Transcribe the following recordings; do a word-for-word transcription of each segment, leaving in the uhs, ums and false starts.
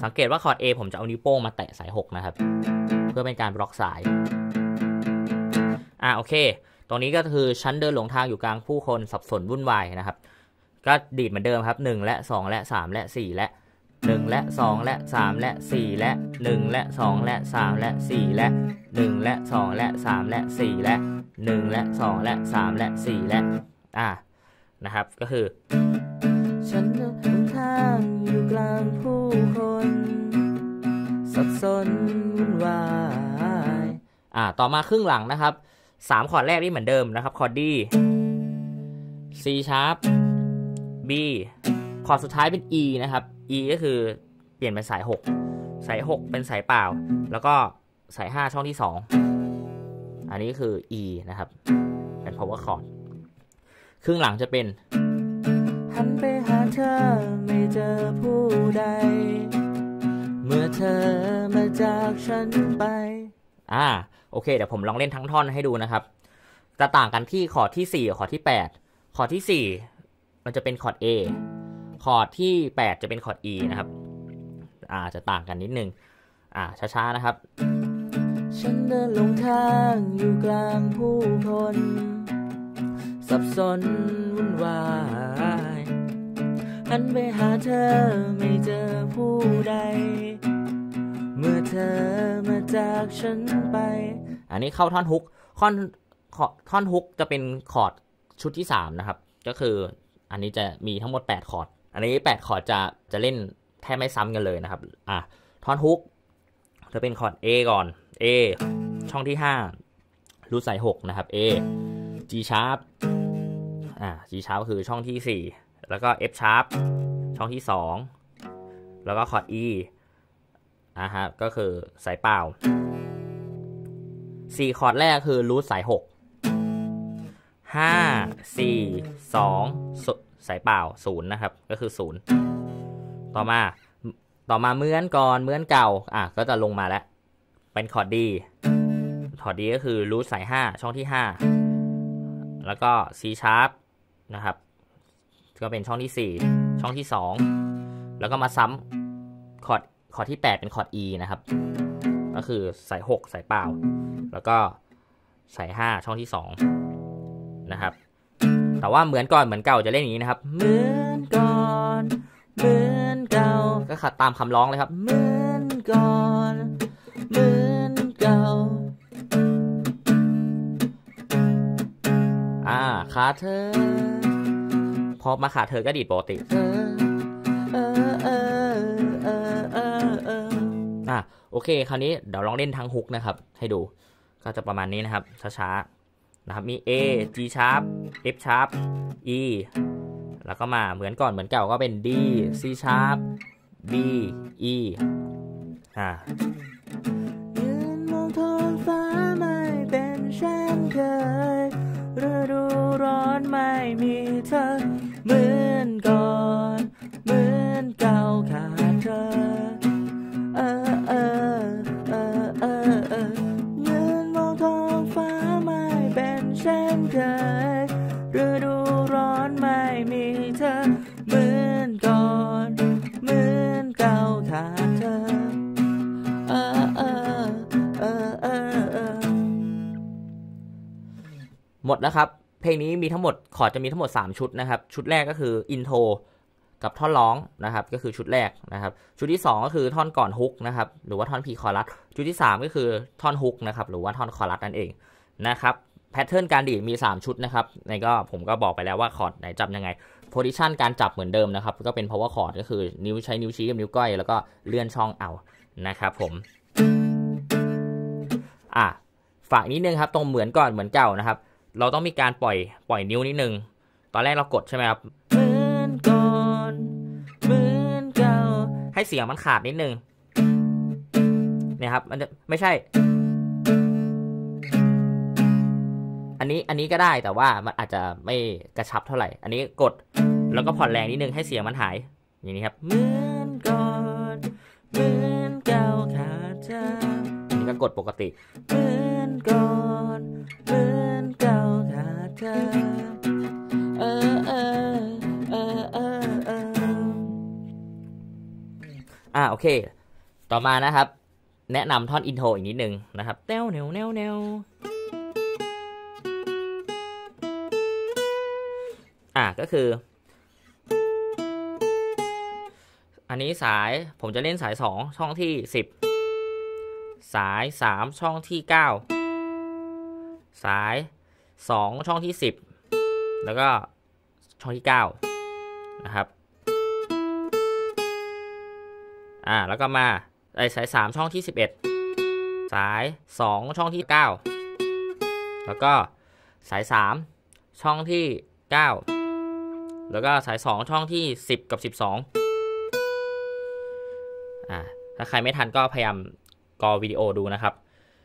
สังเกตว่าคอร์ด A ผมจะเอานิ้วโป้งมาแตะสายหกนะครับเพื่อเป็นการบล็อกสายอ่าโอเคตรงนี้ก็คือฉันเดินหลงทางอยู่กลางผู้คนสับสนวุ่นวายนะครับก็ดีดเหมือนเดิมครับหนึ่งและสองและสามและสี่และหนึ่งและสองและสามและสี่และหนึ่งและสองและสามและสี่และหนึ่งและสองและสามและสี่และหนึ่งและสองและสามและสี่และอ่านะครับก็คือฉันเดินทางอยู่กลางผู้คนสับสนวุ่นวายอ่าต่อมาครึ่งหลังนะครับสามคอร์ดแรกนี่เหมือนเดิมนะครับคอร์ด D C sharp B คอร์ดสุดท้ายเป็น E นะครับ E ก็คือเปลี่ยนเป็นสายหกสายหกเป็นสายเปล่าแล้วก็สายห้าช่องที่สองอันนี้คือ E นะครับเป็น power chord ครึ่งหลังจะเป็นหันไปหาเธอไม่เจอผู้ใดเมื่อเธอมาจากฉันไปอ่าโอเคเดี๋ยวผมลองเล่นทั้งท่อนให้ดูนะครับจะต่างกันที่คอร์ดที่สี่กับคอร์ดที่แปดคอร์ดที่สี่มันจะเป็นคอร์ด A คอร์ดที่แปดจะเป็นคอร์ด E นะครับอ่าจะต่างกันนิดนึงอ่าช้าๆนะครับฉันเดินหลงทางอยู่กลางผู้คนสับสนวุ่นวายหันไปหาเธอไม่เจอผู้ใดเมื่อเธอมาจากฉันไปอันนี้เข้าท่อนฮุกท่อนท่อนฮุกจะเป็นคอร์ดชุดที่สามนะครับก็คืออันนี้จะมีทั้งหมดแปดคอร์ดอันนี้แปดคอร์ดจะจะเล่นแทบไม่ซ้ำกันเลยนะครับอ่ะท่อนฮุกจะเป็นคอร์ด A ก่อน A ช่องที่ห้ารูทสายหกนะครับ A G sharp อ่า G sharp ก็คือช่องที่สี่แล้วก็ F sharp ช่องที่สองแล้วก็คอร์ด E อ่าฮะก็คือสายเปล่าสี่คอร์ดแรกคือรูทสายหกห้า สี่ สองสายเปล่าศูนย์นะครับก็คือศูนย์ต่อมาต่อมาเหมือนก่อนเหมือนเก่าอ่ะก็จะลงมาแล้วเป็นคอร์ด D คอร์ด D ก็คือรูทสายห้าช่องที่ห้าแล้วก็ C sharp นะครับก็เป็นช่องที่สี่ช่องที่สองแล้วก็มาซ้ำคอร์ดคอร์ดที่แปดเป็นคอร์ด E นะครับก็คือสายหกสายเปล่าแล้วก็สายห้าช่องที่สองนะครับแต่ว่าเหมือนก่อนเหมือนเก่าจะเล่นอย่างนี้นะครับเหมือนก่อนเหมือนเก่าก็ขัดตามคำร้องเลยครับเหมือนก่อนเหมือนเก่าอ่าขาเธอพอมาขาเธอก็ดีดปกติเออเออเออเออเออเอออ่ะโอเคคราวนี้เดี๋ยวลองเล่นทั้งฮุกนะครับให้ดูก็จะประมาณนี้นะครับช้าๆนะครับมี A G sharp F sharp E แล้วก็มาเหมือนก่อนเหมือนเก่าก็เป็น D C sharp B E อ่ายืนมองท้องฟ้าไม่เป็นเช่นเคยฤดูร้อนไม่มีเธอเหมือนก่อนเหมือนเก่าขาดเธอเออเออเออเออเออยืนมองท้องฟ้าไม่เป็นเช่นเคยฤดูร้อนไม่มีเธอเหมือนก่อนเหมือนเก่าขาดเธอเออเออเออเออเออหมดแล้วครับเพลงนี้มีทั้งหมดคอร์ดจะมีทั้งหมดสามชุดนะครับชุดแรกก็คืออินโทรกับท่อนร้องนะครับก็คือชุดแรกนะครับชุดที่สองก็คือท่อนก่อนฮุกนะครับหรือว่าท่อนพรีคอรัสชุดที่สามก็คือท่อนฮุกนะครับหรือว่าท่อนคอรัสนั่นเองนะครับแพทเทิร์นการดีดมีสามชุดนะครับในก็ผมก็บอกไปแล้วว่าคอร์ดไหนจับยังไงโพซิชันการจับเหมือนเดิมนะครับก็เป็น power chord ก็คือนิ้วใช้นิ้วชี้กับนิ้วก้อยแล้วก็เลื่อนช่องเอานะครับผมอ่ะฝากนิดนึงครับตรงเหมือนก่อนเหมือนเก่านะครับเราต้องมีการปล่อยปล่อยนิ้วนิดนึงตอนแรกเรากดใช่ไหมครับเหมือนก่อนเหมือนเก่าให้เสียงมันขาดนิดนึงเนี่ยครับมันจะไม่ใช่อันนี้อันนี้ก็ได้แต่ว่ามันอาจจะไม่กระชับเท่าไหร่อันนี้กดแล้วก็ผ่อนแรงนิดนึงให้เสียงมันหายอย่างนี้ครับเหมือนก่อนเหมือนเก่าขาดเธออันนี้ก็กดปกติเหมือนก่อนเหมือนเก่าขาดเธอเออเออเออเออเอออ่ะอ่าโอเคต่อมานะครับแนะนำท่อนอินโทรอีกนิดนึงนะครับแนวแนวแนวแนวอ่าก็คืออันนี้สายผมจะเล่นสายสองช่องที่สิบสายสามช่องที่เก้าสายสองช่องที่สิบแล้วก็ช่องที่เก้านะครับอ่าแล้วก็มาไอ้สายสามช่องที่สิบเอ็ดสายสองช่องที่เก้าแล้วก็สายสามช่องที่เก้าแล้วก็สายสองช่องที่สิบกับสิบสองอ่าถ้าใครไม่ทันก็พยายามกอวิดีโอดูนะครับ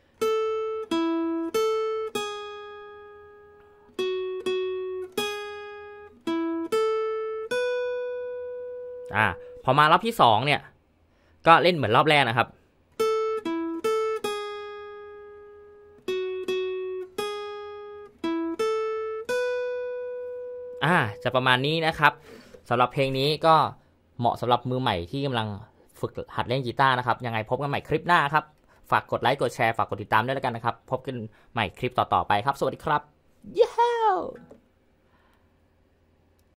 อ่าพอมารอบที่สองเนี่ยก็เล่นเหมือนรอบแรกนะครับอ่าจะประมาณนี้นะครับสำหรับเพลงนี้ก็เหมาะสำหรับมือใหม่ที่กำลังฝึกหัดเล่นกีตาร์นะครับยังไงพบกันใหม่คลิปหน้าครับฝากกดไลค์กดแชร์ฝากกดติดตามด้วยแล้วกันนะครับพบกันใหม่คลิปต่อๆไปครับสวัสดีครับ Yeah